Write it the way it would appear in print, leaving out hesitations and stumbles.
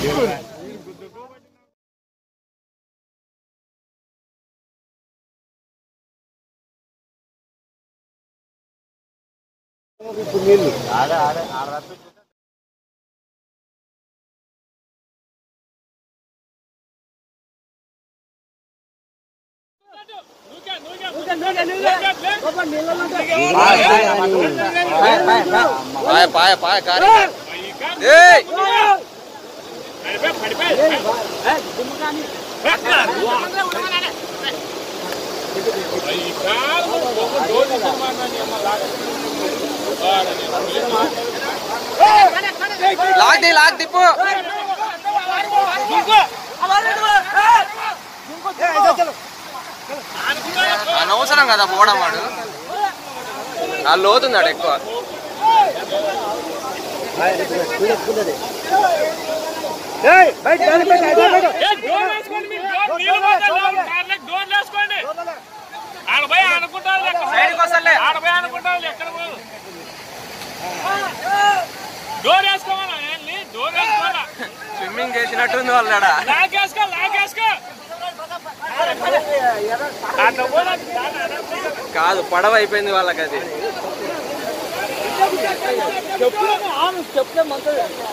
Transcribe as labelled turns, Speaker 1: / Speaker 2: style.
Speaker 1: पाया पाया कार लाग दी అనవసరం కదా పోవడం వాడు ఆ లోతున్నాడు ఎక్కువ స్విమ్మింగ్ చేసినట్టుంది వాళ్ళ కాదు పడవ అయిపోయింది వాళ్ళకి అది చెప్తే